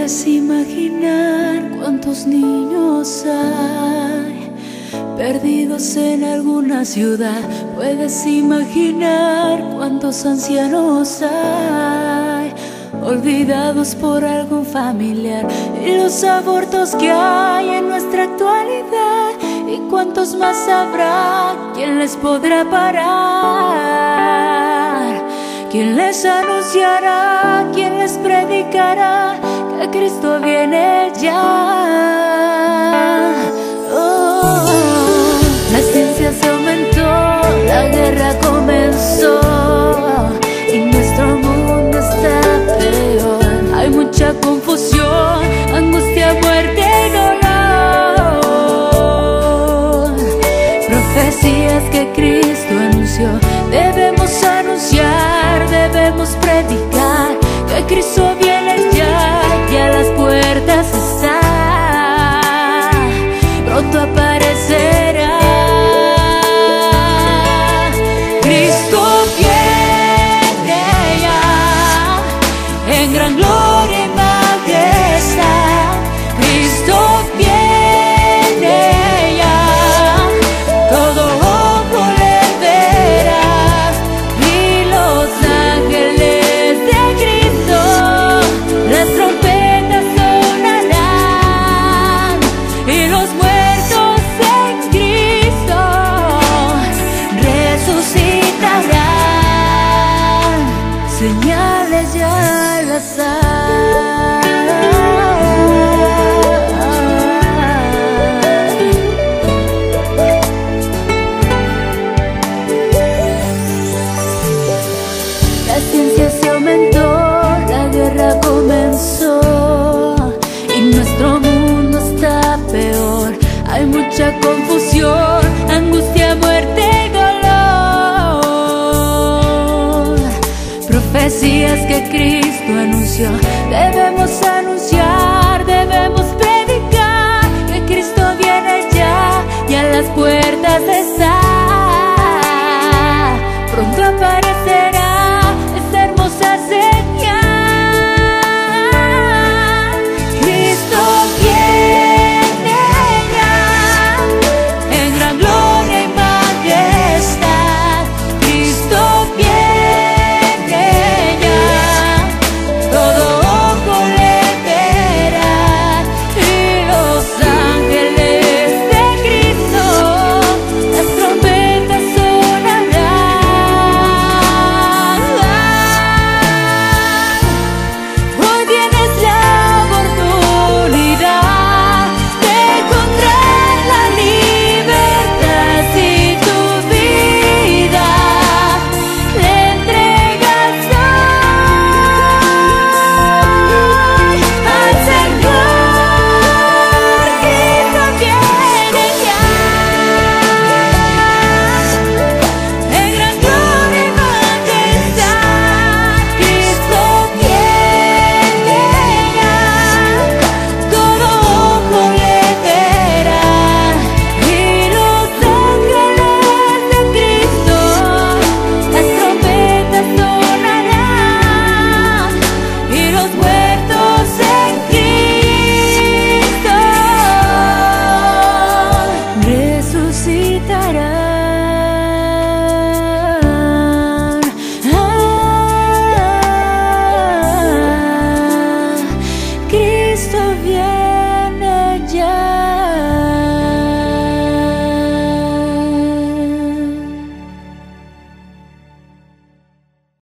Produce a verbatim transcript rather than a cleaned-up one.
Puedes imaginar cuántos niños hay perdidos en alguna ciudad. Puedes imaginar cuántos ancianos hay olvidados por algún familiar, y los abortos que hay en nuestra actualidad, y cuántos más habrá. ¿Quién les podrá parar? ¿Quién les anunciará? ¿Quién les predicará que Cristo viene ya? Oh, la ciencia se aumentó, la guerra comenzó, y nuestro mundo está peor. Hay mucha confusión, angustia, muerte y dolor. Profecías que Cristo anunció, debemos anunciar, debemos predicar que Cristo viene ya, y a las puertas está, pronto aparecerá. Cristo viene ya, en gran gloria y majestad. Cristo viene ya, todo ojo le verá, y los ángeles de Cristo, las trompetas sonarán, y los muertos en Cristo resucitarán. Señales ya las hay. La ciencia se aumentó, la guerra comenzó, y nuestro mundo está peor. Hay mucha confusión, angustia, muerte y dolor. Profecías que Cristo anunció, debemos